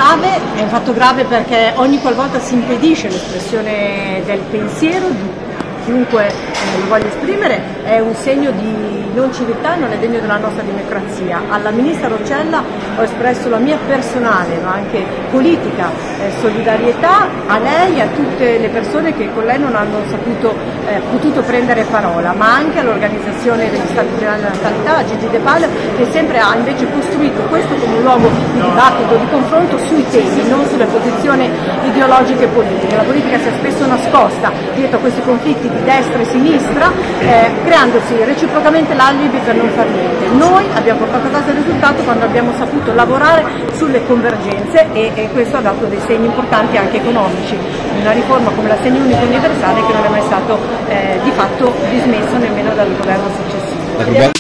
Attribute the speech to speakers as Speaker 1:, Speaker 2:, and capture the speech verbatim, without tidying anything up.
Speaker 1: grave, è un fatto grave perché ogni qualvolta si impedisce l'espressione del pensiero di chiunque eh, lo voglia esprimere è un segno di non civiltà, non è degno della nostra democrazia. Alla Ministra Roccella ho espresso la mia personale ma anche politica eh, solidarietà a lei e a tutte le persone che con lei non hanno saputo, eh, potuto prendere parola, ma anche all'Organizzazione degli Stati Generali della Sanità, a Gigi De Palio, che sempre ha invece costruito questo come un luogo di dibattito, di confronto sui temi, non sulle posizioni ideologiche e politiche. La politica si è spesso nascosta dietro a questi conflitti di destra e sinistra, eh, creandosi reciprocamente l'alibi per non fare niente. Noi abbiamo portato a casa il risultato quando abbiamo saputo lavorare sulle convergenze e, e questo ha dato dei segni importanti anche economici. Una riforma come l'assegno unico universale che non è mai stato eh, di fatto dismesso nemmeno dal governo successivo.